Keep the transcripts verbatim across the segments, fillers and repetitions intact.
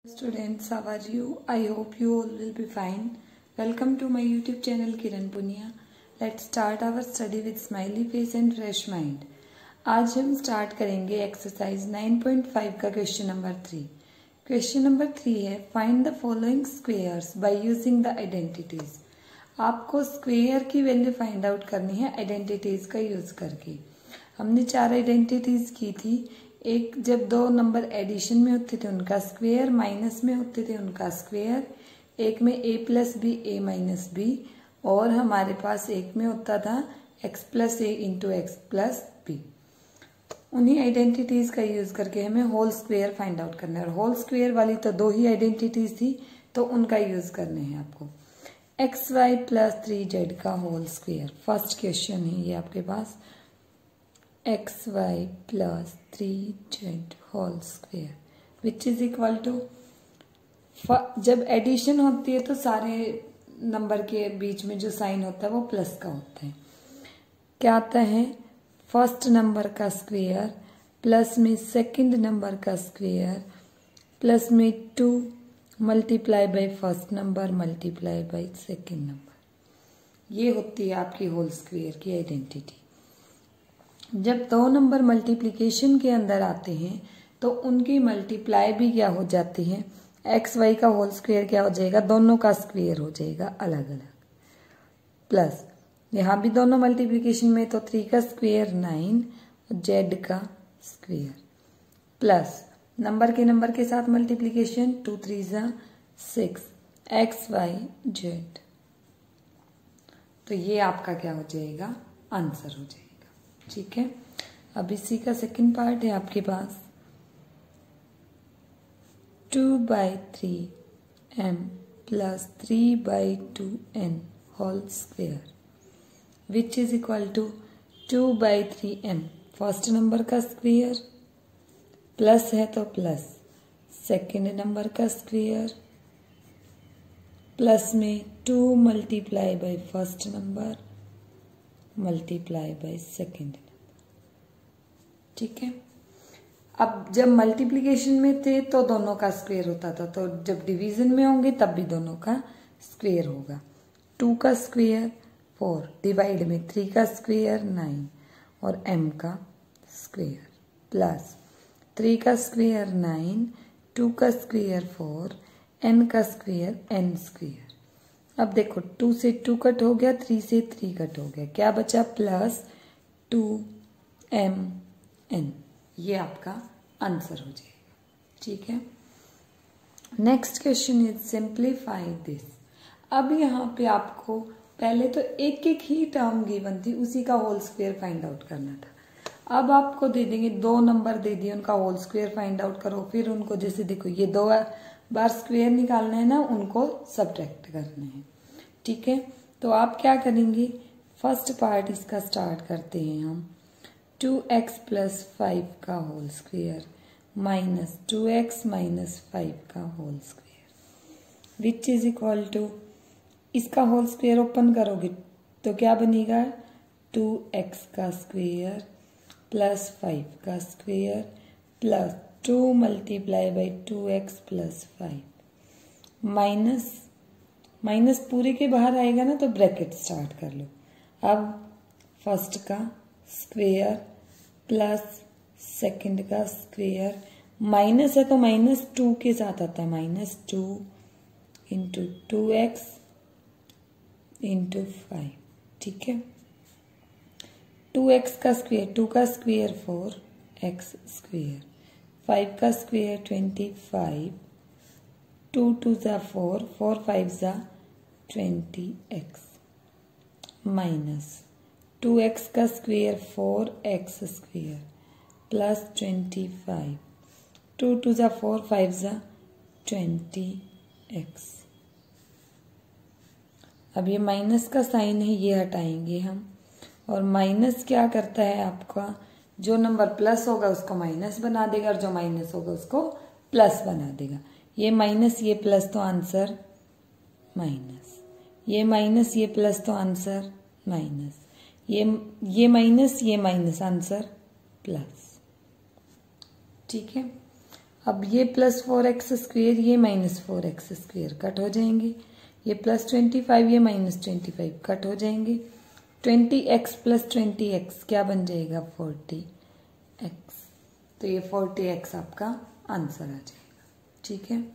Students, how are you? I hope you all will be fine. Welcome to my YouTube channel Kiran Punia. Let's start our study with smiley face and fresh mind. आज हम start करेंगे exercise nine point five का question number three. Question number three है find the following squares by using the identities. आपको square की value find out करनी है identities का यूज करके. हमने चार आइडेंटिटीज की थी. एक जब दो नंबर एडिशन में होते थे उनका स्क्वेयर, माइनस में होते थे उनका स्क्वेयर, एक में A plus B A minus B, और हमारे पास एक में होता था X plus A into X plus B. उन्हीं आइडेंटिटीज का यूज करके हमें होल स्क्वेयर फाइंड आउट करना है. और होल स्क्वेयर वाली तो दो ही आइडेंटिटीज थी तो उनका यूज करने हैं आपको. X Y plus three Z का होल स्क्वेयर फर्स्ट क्वेश्चन है ये आपके पास. X Y plus three Z whole square which is equal to, जब एडिशन होती है तो सारे नंबर के बीच में जो साइन होता है वो प्लस का होता है. क्या आता है, फर्स्ट नंबर का स्क्वेयर प्लस में सेकंड नंबर का स्क्वेयर प्लस में two multiply by first number multiply by second number. ये होती है आपकी होल स्क्वेयर की आइडेंटिटी. जब दो नंबर मल्टीप्लिकेशन के अंदर आते हैं तो उनकी मल्टीप्लाई भी क्या हो जाती है, एक्स वाई का होल स्क्वेयर क्या हो जाएगा, दोनों का स्क्वेयर हो जाएगा अलग अलग. प्लस यहाँ भी दोनों मल्टीप्लिकेशन में तो थ्री का स्क्वेयर नाइन और जेड का स्क्वेयर प्लस नंबर के नंबर के साथ मल्टीप्लिकेशन टू थ्री जा सिक्स एक्स वाई जेड. तो ये आपका क्या हो जाएगा, आंसर हो जाएगा. ठीक है. अब इसी का सेकंड पार्ट है आपके पास. Two by three M plus three by two N whole square which is equal to two by three M. First number का स्क्वेयर प्लस है तो प्लस सेकेंड नंबर का स्क्वेयर प्लस में two multiply by first number multiply by second number. ठीक है. अब जब multiplication में थे तो दोनों का स्क्वेयर होता था, तो जब डिवीजन में होंगे तब भी दोनों का स्क्वेयर होगा. टू का स्क्वेयर फोर डिवाइड में थ्री का स्क्वेयर नाइन और एम का स्क्वेयर प्लस थ्री का स्क्वेयर नाइन टू का स्क्वेयर फोर एन का स्क्वेयर एन स्क्वेयर. अब देखो टू से टू कट हो गया, थ्री से थ्री कट हो गया, क्या बचा प्लस टू एम एन. ये आपका आंसर हो जाएगा. ठीक है. Next question is simplify this. अब यहाँ पे आपको पहले तो एक एक ही टर्म गिवन थी, उसी का होल स्क्वायर फाइंड आउट करना था. अब आपको दे देंगे दो नंबर दे दिए, उनका होल स्क्वायर फाइंड आउट करो. फिर उनको जैसे देखो ये दो बार स्क्वायर निकालना है ना, उनको सब्ट्रैक्ट करना है. ठीक है. तो आप क्या करेंगे, फर्स्ट पार्ट इसका स्टार्ट करते हैं हम. टू एक्स प्लस फाइव का whole square minus two X minus five का whole square which is equal to, इसका होल स्क्वायर ओपन करोगे तो क्या बनेगा, टू एक्स का स्क्वायर प्लस फाइव का square plus two multiply by two X plus five minus minus पूरे के बाहर आएगा ना तो ब्रैकेट स्टार्ट कर लो. अब फर्स्ट का स्क्वायर प्लस सेकंड का स्क्वायर, माइनस है तो माइनस टू के साथ आता है, minus two into two X into five. ठीक है. टू एक्स का स्क्वायर, टू का square four X square, five का square twenty five, two two जा फोर, फोर फाइव जा twenty X minus two X का square four X square plus twenty five, two two जा four five जा twenty x. अब ये minus का sign है ये हटाएंगे हम, और माइनस क्या करता है आपका, जो नंबर प्लस होगा उसको माइनस बना देगा और जो माइनस होगा उसको प्लस बना देगा. ये माइनस ये प्लस तो आंसर माइनस, ये माइनस ये प्लस तो आंसर माइनस, ये ये माइनस ये माइनस आंसर प्लस. ठीक है. अब ये प्लस फोर एक्स स्क्वेयर ये minus four X square cut हो जाएंगे, ये प्लस ट्वेंटी फाइव ये माइनस ट्वेंटी फाइव कट हो जाएंगे, twenty X plus twenty X क्या बन जाएगा फोर्टी एक्स। तो ये फोर्टी एक्स आपका आंसर आ जाएगा। ठीक है,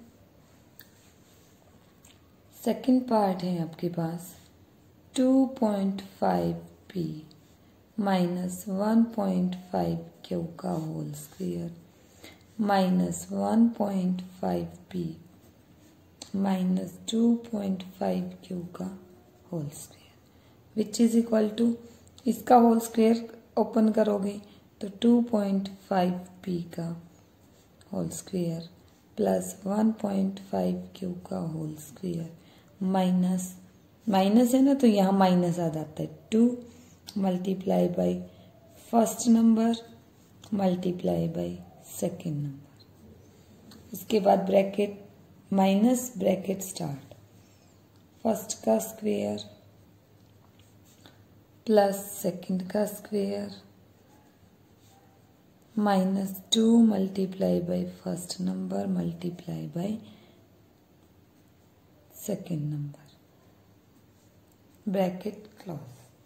सेकंड पार्ट है आपके पास two point five P minus one point five Q का whole square minus one point five P minus two point five Q का whole square which is equal to, इसका होल स्क्वेयर ओपन करोगे तो two point five P का whole square plus one point five Q का whole square minus minus है ना तो यहाँ माइनस आ जाता है, two multiply by first number multiply by second number, इसके बाद bracket minus bracket start, first का स्क्वेयर प्लस सेकेंड का square minus two multiply by first number multiply by second number, bracket close.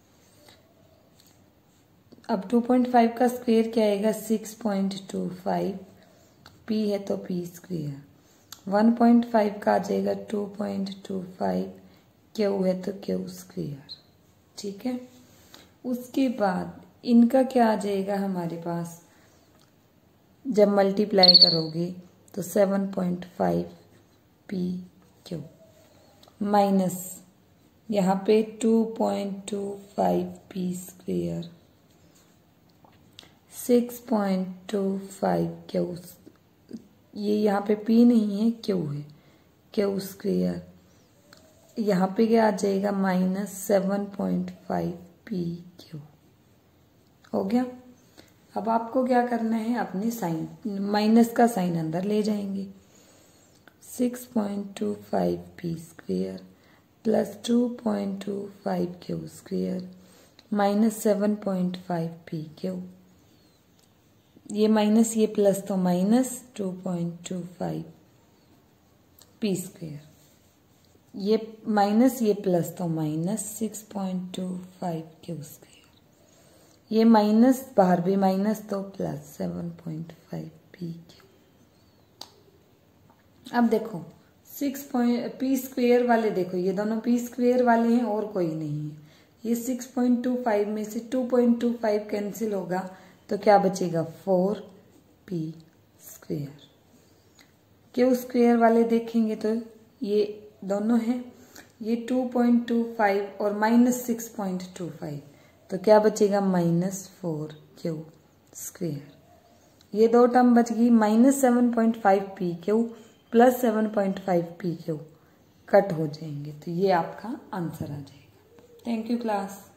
अब two point five का square क्या आएगा six point two five, P है तो P square, one point five का आ जाएगा two point two five, Q है तो क्यू स्क्वेयर। ठीक है, उसके बाद इनका क्या आ जाएगा हमारे पास, जब मल्टीप्लाई करोगे तो seven point five P Q minus यहाँ पे two point two five P square six point two five Q, ये यहाँ पे पी नहीं है क्यू है, क्यू स्क्वेयर, यहाँ पे क्या आ जाएगा minus seven point five P Q. हो गया। अब आपको क्या करना है, अपने साइन माइनस का साइन अंदर ले जाएंगे, six point two five P square plus two point two five Q square minus seven point five P Q, ये माइनस ये प्लस तो minus two point two five P square, ये minus ये plus तो minus six point two five Q square, ये minus बाहर भी minus तो plus seven point five P Q. अब देखो सिक्स पॉइंट पी स्क्वेयर वाले, देखो ये दोनों पी स्क्वेयर वाले हैं और कोई नहीं है, ये सिक्स पॉइंट टू फाइव में से two point two five cancel होगा तो क्या बचेगा four P square. Q square वाले देखेंगे तो ये दोनों हैं, ये टू पॉइंट टू फाइव और minus six point two five, तो क्या बचेगा माइनस फोर क्यू स्क्वेयर। ये दो टर्म बच गई, minus seven point five P Q plus seven point five P Q cut हो जाएंगे, तो ये आपका आंसर आ जाएगा। Thank you class.